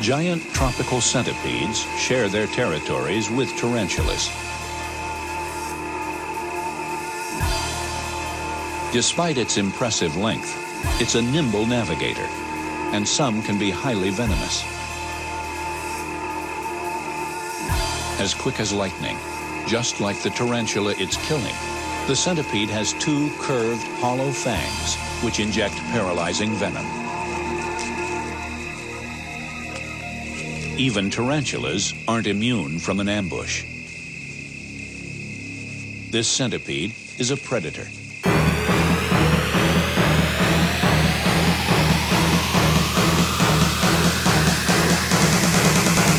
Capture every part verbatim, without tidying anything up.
Giant tropical centipedes share their territories with tarantulas. Despite its impressive length, it's a nimble navigator, and some can be highly venomous. As quick as lightning, just like the tarantula it's killing, the centipede has two curved, hollow fangs which inject paralyzing venom. Even tarantulas aren't immune from an ambush. This centipede is a predator.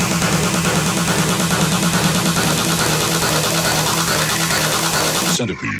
Centipede.